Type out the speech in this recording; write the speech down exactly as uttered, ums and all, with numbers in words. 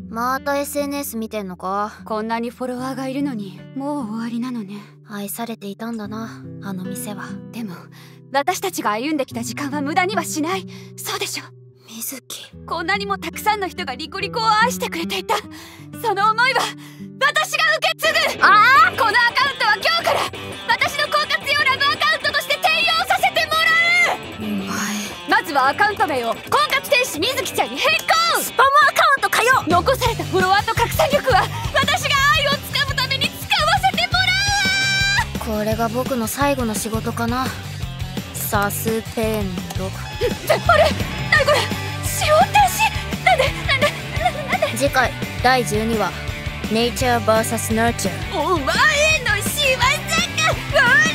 また エスエヌエス 見てんのか。 こんなにフォロワーがいるのにもう終わりなのね。 愛されていたんだな、あの店は。 でも私たちが歩んできた時間は無駄にはしない。そうでしょ水木。 こんなにもたくさんの人がリコリコを愛してくれていた。その思いは私が受け継ぐ。ああ、このアカウントは今日から私の婚活用ラブアカウントとして転用させてもらう。 お前、 まずはアカウント名を婚活天使水木ちゃんに変更。 スパムアカウントかよ。 残されたフォロワーと拡散力は私が愛をつかむために使わせてもらう。 これが僕の最後の仕事かな。サスペンド。 あれ、なにこれ、使用停止。なんでなんでなんでなんで。 次回だいじゅうにわ Nature ブイエス Nurture。 お前の仕業か。